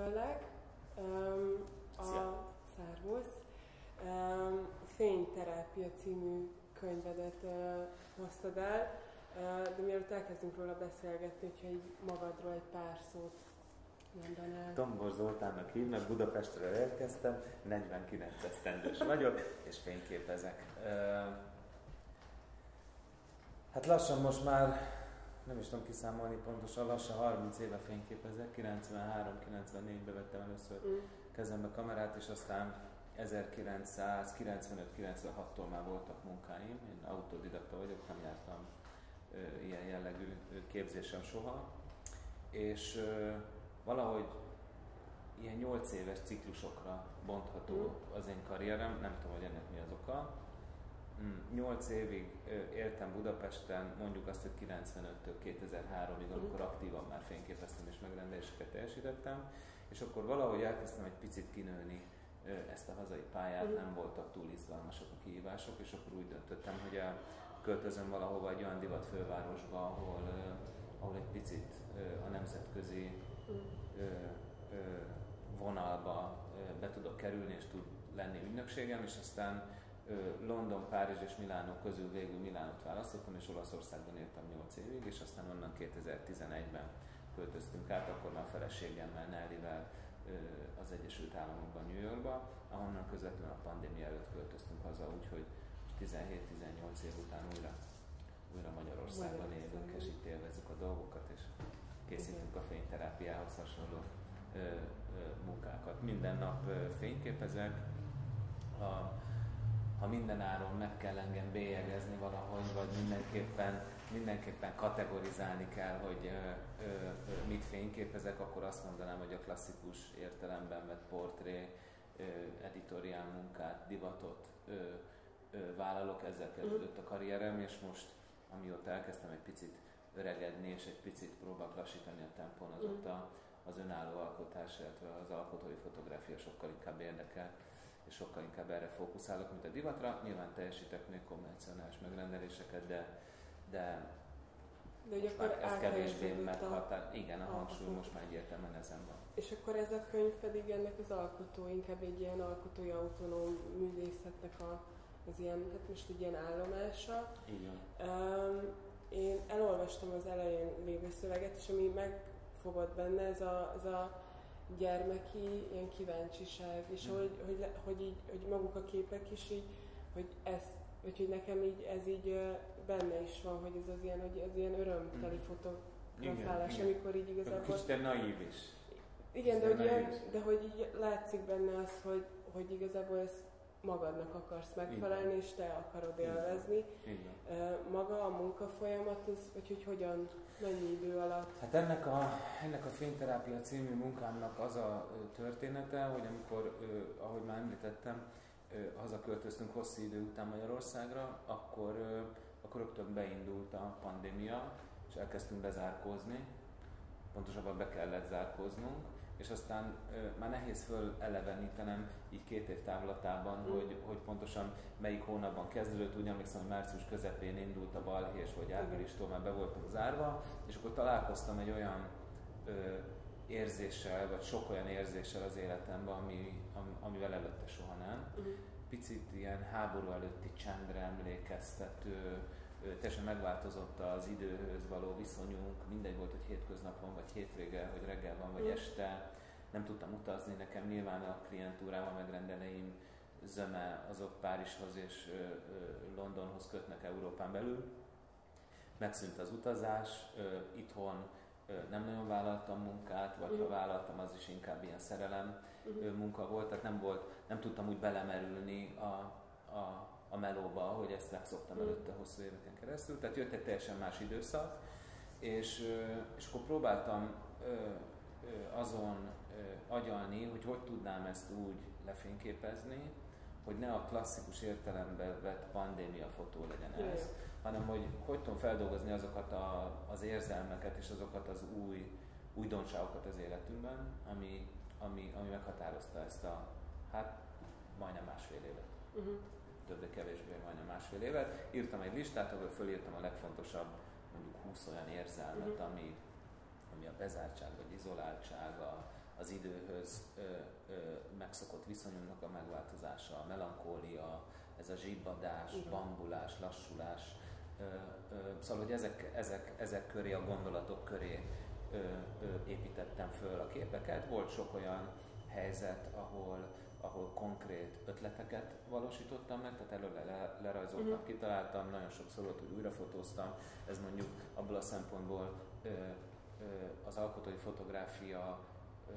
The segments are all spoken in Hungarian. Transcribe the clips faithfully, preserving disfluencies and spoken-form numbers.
Üdvözöllek! Um, a Szervusz! Um, Fényterápia című könyvedet uh, hoztad el, uh, de mielőtt elkezdünk róla beszélgetni, hogyha így magadról egy pár szót mondanál. Tombor Zoltánnak hívnak, Budapestről érkeztem, negyvenkilenc esztendős vagyok, és fényképezek. Uh, hát lassan most már, nem is tudom kiszámolni pontosan, lassan harminc éve fényképezek, kilencvenhárom kilencvennégyben vettem először mm. kezembe kamerát, és aztán ezerkilencszázkilencvenöt kilencvenhattól már voltak munkáim. Én autodidakta vagyok, nem jártam ö, ilyen jellegű képzésem soha. És ö, valahogy ilyen nyolc éves ciklusokra bontható mm. az én karrierem, nem tudom, hogy ennek mi az oka. nyolc évig éltem Budapesten, mondjuk azt, hogy kilencvenöttől kétezer-háromig, amikor aktívan már fényképeztem és megrendeléseket teljesítettem, és akkor valahogy elkezdtem egy picit kinőni ezt a hazai pályát, nem voltak túl izgalmasak a kihívások, és akkor úgy döntöttem, hogy költözöm valahova egy olyan divat fővárosba, ahol, ahol egy picit a nemzetközi vonalba be tudok kerülni, és tud lenni ügynökségem, és aztán London, Párizs és Milánó közül végül Milánót választottam, és Olaszországban éltem nyolc évig, és aztán onnan kétezer-tizenegyben költöztünk át, akkor már feleségemmel, Nellivel az Egyesült Államokban, New Yorkba, ahonnan közvetlenül a pandémia előtt költöztünk haza, úgyhogy tizenhét-tizennyolc év után újra, újra Magyarországban élünk, és itt élvezzük a dolgokat, és készítünk a fényterápiához hasonló ö, ö, munkákat. Minden nap ö, fényképezek, a ha minden áron meg kell engem bélyegezni valahogy, vagy mindenképpen, mindenképpen kategorizálni kell, hogy ö, ö, ö, mit fényképezek, akkor azt mondanám, hogy a klasszikus értelemben vett portré, ö, editoriál munkát, divatot ö, ö, vállalok, ezzel kezdődött a karrierem, és most, amióta elkezdtem egy picit öregedni, és egy picit próbálok lassítani a tempón, azóta az önálló alkotás, illetve az alkotói fotográfia sokkal inkább érdekel, és sokkal inkább erre fókuszálok, mint a divatra. Nyilván teljesítek még konvencionális megrendeléseket, de, de, de most már ez kevésbé meghatár. Igen, a hangsúly most már egyértelműen ezen van. És akkor ez a könyv pedig ennek az alkotó, inkább egy ilyen alkotói autonóm művészetnek a, az ilyen, hát most egy ilyen állomása. Igen. Um, én elolvastam az elején lévő szöveget, és ami megfogott benne, ez a, ez a gyermeki ilyen kíváncsiság, és mm. hogy, hogy, hogy, így, hogy maguk a képek is így, hogy ez, vagy hogy nekem így, ez így benne is van, hogy ez az ilyen, hogy ez ilyen örömteli mm. fotografálás, igen, amikor így igazából... Kicsit de naív is. Igen, de hogy, ilyen, de hogy így látszik benne az, hogy, hogy igazából ezt magadnak akarsz megfelelni, igen. és te akarod élvezni. Igen. Maga a munkafolyamat, az, vagy hogy hogyan, mennyi idő alatt? Hát ennek a, ennek a Fényterápia című munkámnak az a története, hogy amikor, ahogy már említettem, hazaköltöztünk hosszú idő után Magyarországra, akkor, akkor rögtön beindult a pandémia, és elkezdtünk bezárkózni, pontosabban be kellett zárkóznunk, és aztán ö, már nehéz fölelevenítenem így két év távlatában, mm. hogy, hogy pontosan melyik hónapban kezdődött. Úgy emlékszem, hogy március közepén indult a balhé, vagy áprilistól már be voltunk zárva, és akkor találkoztam egy olyan ö, érzéssel, vagy sok olyan érzéssel az életemben, ami, am, amivel előtte soha nem. Mm. Picit ilyen háború előtti csendre emlékeztető, teljesen megváltozott az időhöz való viszonyunk, mindegy volt, hogy hétköznap van, vagy hétvége, hogy reggel van, vagy mm. este. Nem tudtam utazni, nekem nyilván a klientúrával megrendelőim zöme azok Párizshoz és ö, ö, Londonhoz kötnek Európán belül. Megszűnt az utazás, ö, itthon ö, nem nagyon vállaltam munkát, vagy mm. ha vállaltam, az is inkább ilyen szerelem mm. ö, munka volt, tehát nem volt, nem tudtam úgy belemerülni a, a a melóba, hogy ezt megszoktam mm. előtte hosszú éveken keresztül. Tehát jött egy teljesen más időszak, és, és akkor próbáltam azon agyalni, hogy hogy tudnám ezt úgy lefényképezni, hogy ne a klasszikus értelemben vett pandémia fotó legyen ez, mm. hanem hogy hogy tudom feldolgozni azokat a, az érzelmeket és azokat az új újdonságokat az életünkben, ami, ami, ami meghatározta ezt a, hát majdnem másfél évet. Mm-hmm. többé-kevésbé majdnem másfél évet. Írtam egy listát, ahol fölírtam a legfontosabb, mondjuk húsz olyan érzelmet, ami, ami a bezártság, vagy izoláltság, a, az időhöz ö, ö, megszokott viszonyunknak a megváltozása, a melankólia, ez a zsibbadás, igen. bambulás, lassulás. Ö, ö, szóval, hogy ezek, ezek, ezek köré, a gondolatok köré ö, ö, építettem föl a képeket. Volt sok olyan helyzet, ahol, ahol konkrét ötleteket valósítottam meg, tehát előre le, lerajzoltam, uh-huh. kitaláltam, nagyon sokszor volt, hogy újrafotóztam. Ez mondjuk abból a szempontból ö, ö, az alkotói fotográfia ö,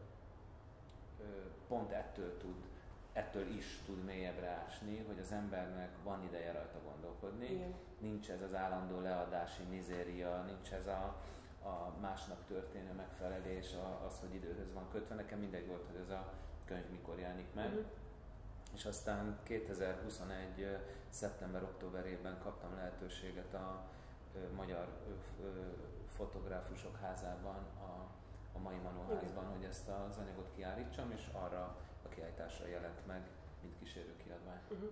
ö, pont ettől tud, ettől is tud mélyebbre ásni, hogy az embernek van ideje rajta gondolkodni. Igen. Nincs ez az állandó leadási mizéria, nincs ez a, a másnak történő megfelelés, az, hogy időhöz van kötve. Nekem mindegy volt, hogy ez a könyv mikor jelenik meg. Uh-huh. És aztán kétezer-huszonegy. szeptember-októberében kaptam lehetőséget a ö, Magyar ö, Fotográfusok Házában, a, a Mai Manóházban, hogy ezt az anyagot kiállítsam, és arra a kiállításra jelent meg, mint kísérő kiadvány. Uh-huh.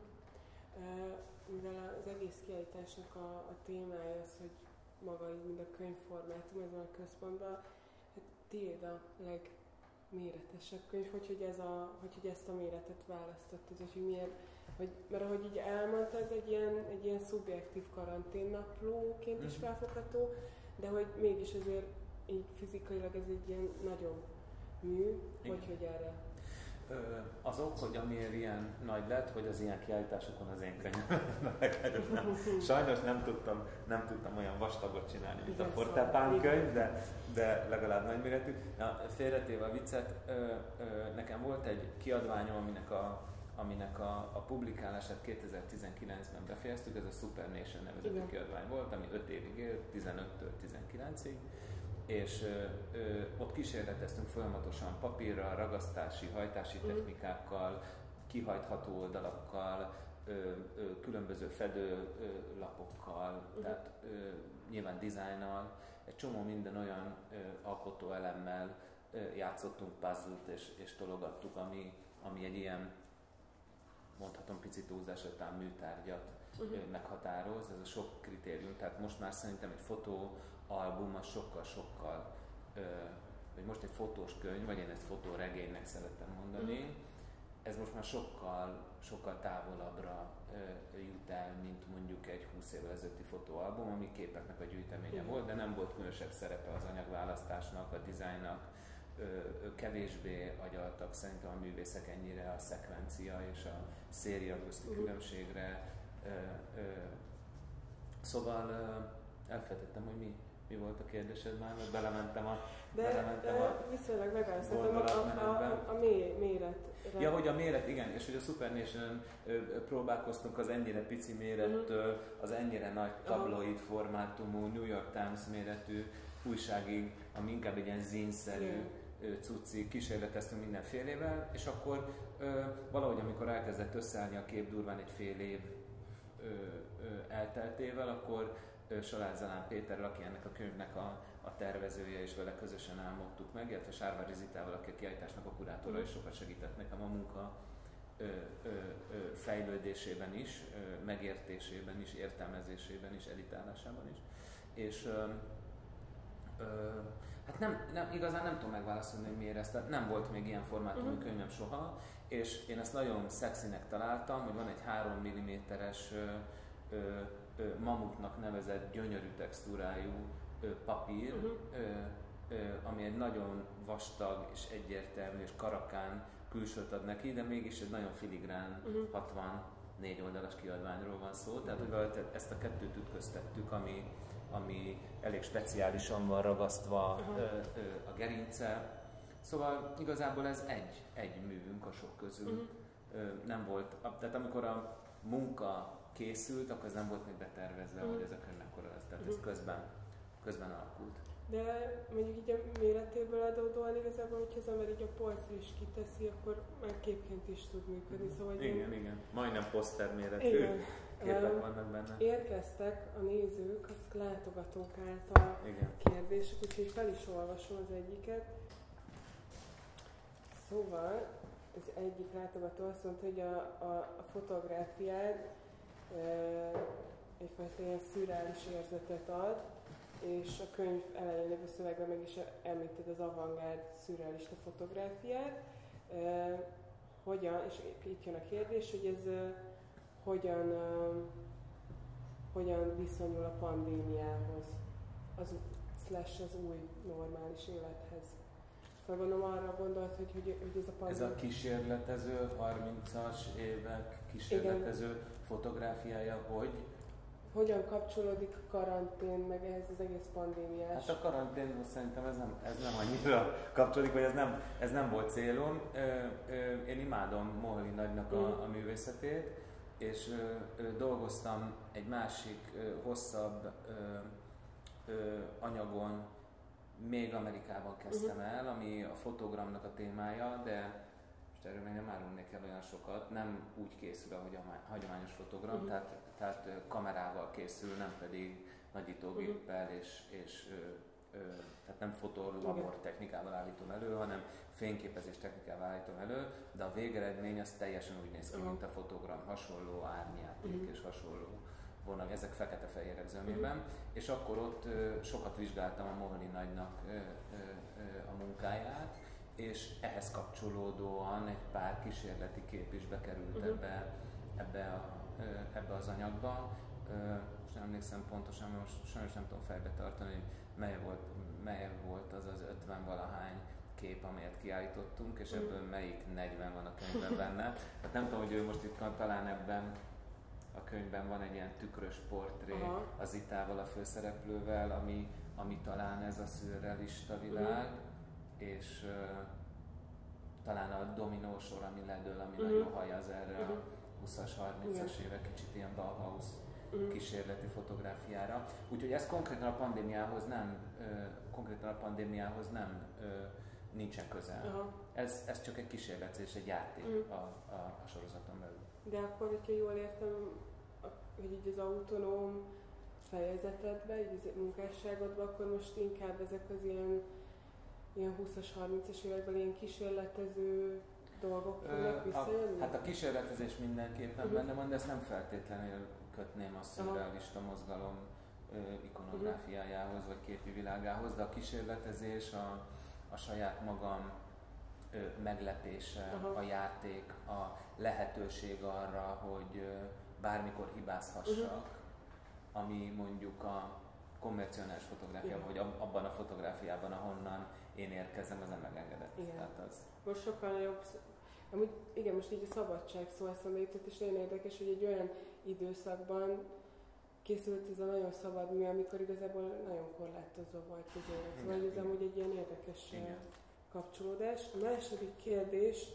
Uh, mivel az egész kiállításnak a, a témája az, hogy maga így mind a könyvformátum ezen a központban, hát tiéd a legméretesebb könyv, hogy, hogy, ez a, hogy, hogy ezt a méretet választottad, hogy milyen, hogy, mert ahogy így elmondtad, egy ilyen, egy ilyen szubjektív karanténnaplóként is felfogható, de hogy mégis azért így fizikailag ez egy ilyen nagyon mű, hogy, hogy erre. Ö, az ok, hogy amiért ilyen nagy lett, hogy az ilyen kiállításokon az én könyvem. Sajnos nem tudtam, nem tudtam olyan vastagot csinálni, mint igen, a Fortepán könyv, de, de legalább nagyméretű. Na, félretéve a viccet, ö, ö, nekem volt egy kiadványom, aminek a, aminek a, a publikálását kétezer-tizenkilencben befejeztük, ez a Super Nation nevezetű kiadvány volt, ami öt évig élt, tizenöttől tizenkilencig. És ö, ö, ott kísérleteztünk folyamatosan papírral, ragasztási, hajtási mm. technikákkal, kihajtható oldalakkal, ö, ö, különböző fedőlapokkal, mm. tehát ö, nyilván dizájnnal, egy csomó minden olyan ö, alkotó elemmel ö, játszottunk puzzle-t és, és tologattuk, ami, ami egy ilyen, mondhatom picit túlzás után műtárgyat mm. ö, meghatároz, ez a sok kritérium, tehát most már szerintem egy fotó album az sokkal-sokkal, vagy most egy fotós könyv, vagy én ezt fotóregénynek szeretem mondani, mm. ez most már sokkal, sokkal távolabbra ö, jut el, mint mondjuk egy húsz évvel ezelőtti fotóalbum, ami képeknek a gyűjteménye mm. volt, de nem volt különösebb szerepe az anyagválasztásnak, a dizájnnak, ö, ö, kevésbé agyaltak szerintem a művészek ennyire a szekvencia és a széria közti mm. különbségre. Ö, ö, szóval ö, elfelejtettem, hogy mi Mi volt a kérdésed már, mert belementem a De, belementem de a viszonylag megválaszoltam a, a, a, a mély, méretre. Ja, hogy a méret, igen, és hogy a Super Nation próbálkoztunk az ennyire pici mérettől, uh-huh. az ennyire nagy tabloid formátumú, New York Times méretű újságig, ami inkább egy ilyen zínszerű yeah. cucci, kísérleteztünk mindenfélével, és akkor ö, valahogy amikor elkezdett összeállni a kép durván egy fél év ö, ö, elteltével, akkor Salád Zalán Péterrel, aki ennek a könyvnek a, a tervezője, és vele közösen álmodtuk meg, illetve Sárvári Zitával, aki a kiállításnak a kurátora, és sokat segített nekem a munka ö, ö, ö, fejlődésében is, ö, megértésében is, értelmezésében is, editálásában is. És ö, ö, hát nem, nem, igazán nem tudom megválaszolni, hogy miért ezt, nem volt még ilyen formátumú uh-huh. könyvem soha, és én ezt nagyon szexinek találtam, hogy van egy három milliméteres ö, ö, mamutnak nevezett gyönyörű textúrájú ö, papír, uh-huh. ö, ö, ami egy nagyon vastag és egyértelmű és karakán külsőt ad neki, de mégis egy nagyon filigrán uh-huh. hatvannégy oldalas kiadványról van szó, tehát uh-huh. ezt a kettőt ütköztettük, ami, ami elég speciálisan van ragasztva uh-huh. ö, ö, a gerince. Szóval igazából ez egy, egy művünk a sok közül. Uh-huh. Ö, nem volt, tehát amikor a munka készült, akkor ez nem volt még betervezve, mm. hogy ez a könyv mekkora lesz, tehát mm. ez közben, közben alakult. De mondjuk így a méretéből adódóan igazából, hogyha az ember így a polcra is kiteszi, akkor már képként is tud működni. Szóval, igen, én... igen. Majdnem poszter méretű igen. képek um, vannak benne. Érkeztek a nézők, azok látogatók által igen. kérdések, úgyhogy fel is olvasom az egyiket. Szóval az egyik látogató azt mondta, hogy a, a, a fotográfiád egyfajta ilyen szürreális érzetet ad, és a könyv elején lévő szövegben meg is említed az avantgárd szürrealista fotográfiát. Uh, hogyan, és itt jön a kérdés, hogy ez uh, hogyan, uh, hogyan viszonyul a pandémiához, az, slash az új normális élethez. Szóval gondolom arra gondolt, hogy, hogy, hogy ez a pandémia... Ez a kísérletező, harmincas évek kísérletező igen. fotográfiája, hogy? Hogyan kapcsolódik a karantén meg ehhez az egész pandémiás? Hát a karanténhoz szerintem ez nem, ez nem annyira kapcsolódik, vagy ez nem, ez nem volt célom. Én imádom Moholy Nagynak a, a művészetét, és dolgoztam egy másik hosszabb anyagon, még Amerikában kezdtem el, ami a fotogramnak a témája, de most erről még nem árulnék el olyan sokat, nem úgy készül, ahogy a hagyományos fotogram, uh-huh. tehát, tehát kamerával készül, nem pedig nagyítógéppel, uh-huh. és, és ö, ö, tehát nem fotolabor technikával állítom elő, hanem fényképezés technikával állítom elő, de a végeredmény az teljesen úgy néz ki, uh-huh. mint a fotogram, hasonló árnyjáték uh-huh. és hasonló vonal, ezek fekete-fehérek zömében, uh-huh. és akkor ott ö, sokat vizsgáltam a Moholy Nagynak ö, ö, ö, a munkáját, és ehhez kapcsolódóan egy pár kísérleti kép is bekerült uh-huh. ebbe, ebbe, a, ö, ebbe az anyagba. Ö, most nem emlékszem pontosan, mert most sajnos nem tudom fejbe tartani, hogy mely volt, mely volt az az ötven-valahány kép, amelyet kiállítottunk, és ebből melyik negyven van a könyvben benne. Hát nem tudom, hogy ő most itt talán ebben a könyvben van egy ilyen tükrös portré aha. az Zitával, a főszereplővel, ami, ami talán ez a szürrealista világ, uh-huh. és uh, talán a dominósor, ami ledől, ami uh-huh. nagyon hajaz erre uh-huh. a húszas, harmincas évek kicsit ilyen Bauhaus uh-huh. kísérleti fotográfiára. Úgyhogy ez konkrétan a pandémiához nem, uh, konkrétan a pandémiához nem uh, nincsen közel. Uh-huh. Ez, ez csak egy kísérlet, egy játék uh-huh. a, a, a sorozaton belül. De akkor, hogyha jól értem, hogy így az autonóm fejezetedben, így az munkásságodban, akkor most inkább ezek az ilyen, ilyen húszas, harmincas években ilyen kísérletező dolgok fognak visszajönni? Hát a kísérletezés mindenképpen uh-huh. benne van, de ezt nem feltétlenül kötném a szürrealista mozgalom ö, ikonográfiájához vagy képi világához, de a kísérletezés a, a saját magam ö, meglepése, uh-huh. a játék, a lehetőség arra, hogy ö, bármikor hibázhassak, uh-huh. ami mondjuk a konvencionális fotográfiában, vagy abban a fotográfiában, ahonnan én érkezem, az nem megengedett. Igen. Tehát az... Most sokkal nagyobb, amúgy igen, most így a szabadság szó eszembe jutott, és nagyon érdekes, hogy egy olyan időszakban készült ez a nagyon szabad mű, amikor igazából nagyon korlátozó volt az élet. Szóval ez amúgy egy ilyen érdekes igen. kapcsolódás. A második kérdés,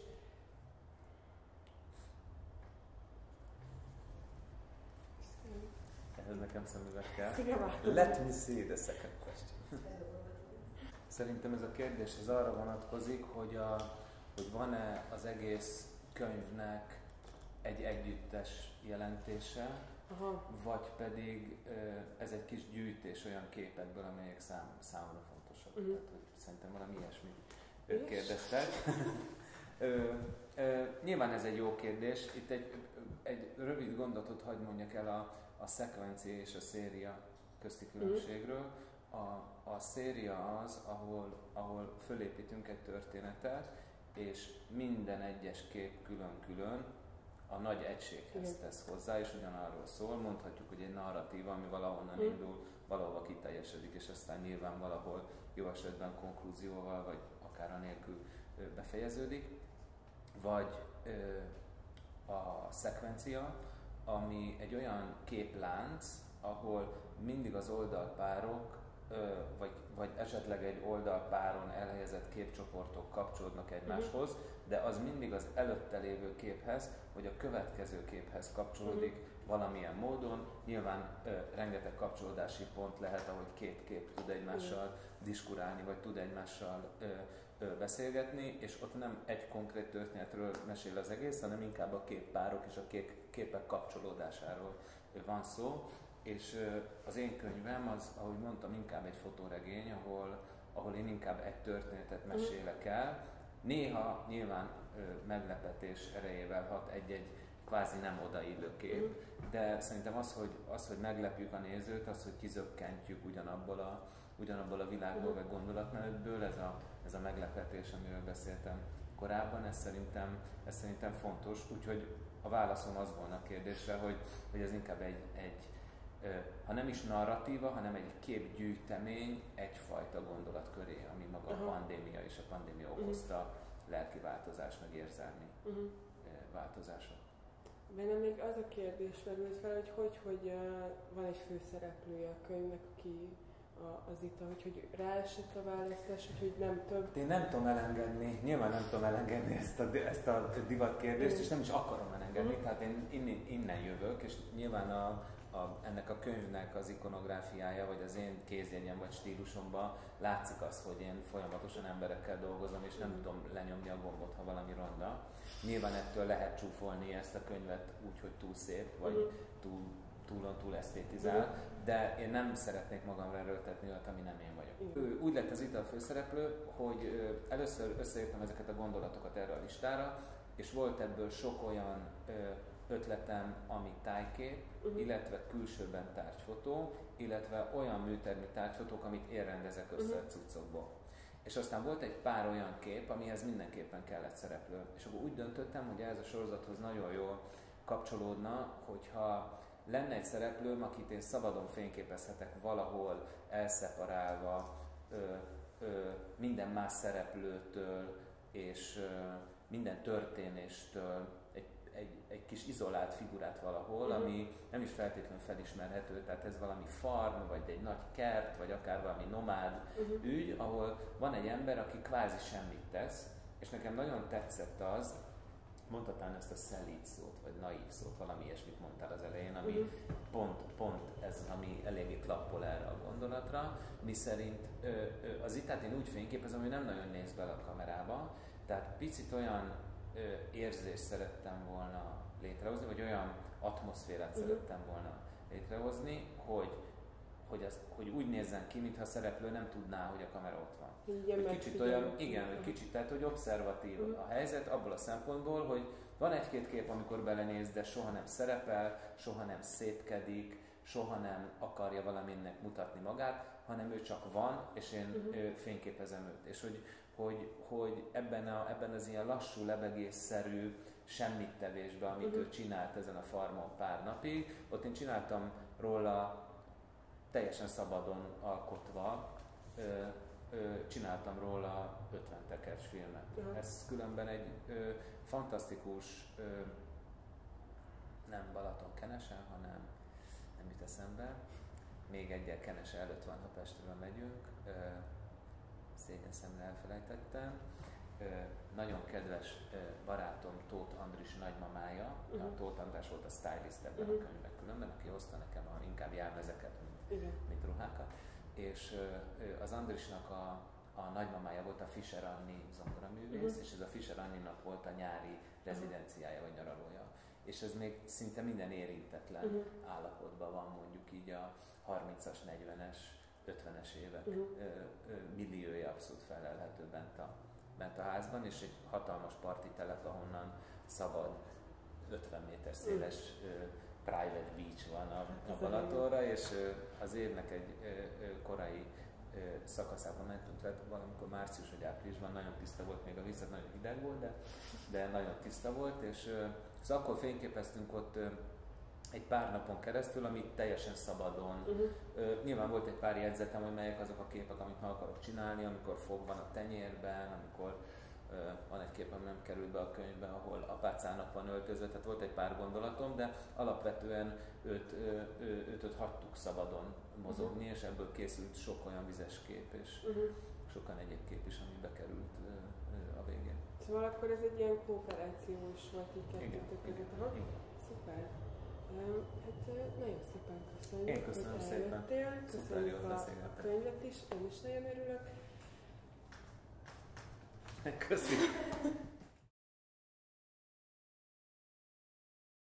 ez nekem szemüveg kell. Let me see the second question. Szerintem ez a kérdés ez arra vonatkozik, hogy, a, hogy van-e az egész könyvnek egy együttes jelentése, aha. vagy pedig ez egy kis gyűjtés olyan képekből, amelyek szám, számomra fontosak. Uh-huh. Tehát, hogy szerintem valami ilyesmit ők kérdeztek. ö, ö, nyilván ez egy jó kérdés. Itt egy, egy rövid gondolatot hadd mondjak el a a szekvencia és a széria közti különbségről. A, a széria az, ahol, ahol fölépítünk egy történetet, és minden egyes kép külön-külön a nagy egységhez tesz hozzá, és ugyanarról szól. Mondhatjuk, hogy egy narratíva, ami valahonnan mm. indul, valahova kiteljesedik, és aztán nyilván valahol jó esetben konklúzióval, vagy akár anélkül befejeződik. Vagy ö, a szekvencia, ami egy olyan képlánc, ahol mindig az oldalpárok, vagy, vagy esetleg egy oldalpáron elhelyezett képcsoportok kapcsolódnak egymáshoz, uh-huh. de az mindig az előtte lévő képhez, vagy a következő képhez kapcsolódik uh-huh. valamilyen módon. Nyilván ö, rengeteg kapcsolódási pont lehet, ahogy két kép tud egymással uh-huh. diskurálni, vagy tud egymással ö, ö, beszélgetni, és ott nem egy konkrét történetről mesél az egész, hanem inkább a képpárok és a kép, képek kapcsolódásáról van szó. És az én könyvem az, ahogy mondtam, inkább egy fotóregény, ahol, ahol én inkább egy történetet mesélek el. Néha nyilván ö, meglepetés erejével hat egy-egy kvázi nem odaillő kép, de szerintem az, hogy, az, hogy meglepjük a nézőt, az, hogy kizökkentjük ugyanabból a, ugyanabból a világból, vagy gondolatmenetből, ez a, ez a meglepetés, amiről beszéltem korábban, ez szerintem, ez szerintem fontos, úgyhogy a válaszom az volna a kérdésre, hogy, hogy ez inkább egy, egy ha nem is narratíva, hanem egy képgyűjtemény egyfajta gondolat köré, ami maga uh-huh. a pandémia és a pandémia okozta uh-huh. lelki változás, meg érzelmi uh-huh. változások. Bennem még az a kérdés merült fel, hogy hogy, hogy uh, van egy főszereplője a könyvnek, aki a, az itt, hogy, hogy ráesett a választás, hogy, hogy nem több. Én nem tudom elengedni, nyilván nem tudom elengedni ezt a, ezt a divat kérdést, és nem is akarom elengedni, uh-huh. tehát én innen, innen jövök, és nyilván a A, ennek a könyvnek az ikonográfiája, vagy az én kézjegyem, vagy stílusomban látszik az, hogy én folyamatosan emberekkel dolgozom, és nem mm. tudom lenyomni a gombot, ha valami ronda. Nyilván ettől lehet csúfolni ezt a könyvet úgy, hogy túl szép, vagy mm. túl, túl, túl esztétizál, mm. de én nem szeretnék magamra erőltetni olyat, ami nem én vagyok. Mm. Úgy lett az itt a főszereplő, hogy először összeírtam ezeket a gondolatokat erre a listára, és volt ebből sok olyan ötletem, ami tájkép, uh-huh. illetve külsőben tárgyfotó, illetve olyan műtermi tárgyfotók, amit én rendezek össze uh-huh. cuccokból. És aztán volt egy pár olyan kép, amihez mindenképpen kellett szereplő. És akkor úgy döntöttem, hogy ez a sorozathoz nagyon jól kapcsolódna, hogyha lenne egy szereplőm, akit én szabadon fényképezhetek valahol, elszeparálva ö, ö, minden más szereplőtől, és ö, minden történéstől, Egy, egy kis izolált figurát valahol, uh-huh. ami nem is feltétlenül felismerhető, tehát ez valami farm, vagy egy nagy kert, vagy akár valami nomád uh-huh. ügy, ahol van egy ember, aki kvázi semmit tesz, és nekem nagyon tetszett az, mondhatnám ezt a szelíd szót, vagy naív szót, valami ilyesmit mondtál az elején, ami uh-huh. pont, pont ez az, ami eléggé klappol erre a gondolatra, miszerint ö, ö, az itát én úgy fényképezem, hogy nem nagyon néz bele a kamerába, tehát picit olyan érzést szerettem volna létrehozni, vagy olyan atmoszférát uh-huh. szerettem volna létrehozni, hogy, hogy, az, hogy úgy nézzen ki, mintha a szereplő nem tudná, hogy a kamera ott van. Igen, hogy kicsit olyan, igen, hogy kicsit, tehát hogy obszervatív uh-huh. a helyzet abból a szempontból, hogy van egy-két kép, amikor belenéz, de soha nem szerepel, soha nem szépkedik, soha nem akarja valaminek mutatni magát, hanem ő csak van, és én uh-huh. fényképezem őt. És hogy Hogy, hogy ebben, a, ebben az ilyen lassú, lebegésszerű semmittevésben, amit uh-huh. ő csinált ezen a farmon pár napig, ott én csináltam róla teljesen szabadon alkotva, ö, ö, csináltam róla ötven tekercs filmet. Uh-huh. Ez különben egy ö, fantasztikus, ö, nem Balaton-Kenesen, hanem nem jut eszembe, még egyel Kenese előtt van, ha Pestre megyünk, ö, szégyen szemre elfelejtettem. Ö, nagyon kedves ö, barátom Tóth Andris nagymamája, uh-huh. a Tóth András volt a stylist ebben uh-huh. a könyvben különben, aki hozta nekem a, inkább jelmezeket, mint, uh-huh. mint ruhákat. És ö, az Andrisnak a, a nagymamája volt a Fischer Anni zongoraművész, uh-huh. és ez a Fischer Anninak volt a nyári rezidenciája vagy nyaralója. És ez még szinte minden érintetlen uh-huh. állapotban van, mondjuk így a harmincas, negyvenes, ötvenes évek uh-huh. ö, ö, milliója abszolút felelhető bent a, bent a házban, és egy hatalmas parti telep, ahonnan szabad ötven méter széles uh, private beach van a, a Balatonra, és ö, az évnek egy ö, ö, korai ö, szakaszában mentünk le, valamikor március vagy áprilisban, nagyon tiszta volt, még a víz nagyon hideg volt, de, de nagyon tiszta volt, és ö, szóval akkor fényképeztünk ott ö, egy pár napon keresztül, ami teljesen szabadon. Uh-huh. Uh, nyilván volt egy pár jegyzetem, hogy melyek azok a képek, amit meg akarok csinálni, amikor fog van a tenyérben, amikor uh, van egy kép, ami nem került be a könyvbe, ahol apácának van öltözve, tehát volt egy pár gondolatom, de alapvetően őt, uh, őt, őt hagytuk szabadon mozogni, uh-huh. és ebből készült sok olyan vizes kép, és uh-huh. sokan egyéb kép is, ami bekerült uh, uh, a végén. Szóval akkor ez egy ilyen kooperációs volt így kettőtök között. Szuper! Hát nagyon szépen köszönjük, én köszönöm hogy szépen. eljöttél. Köszönjük a, a könyvet is, én is nagyon örülök. Köszönjük.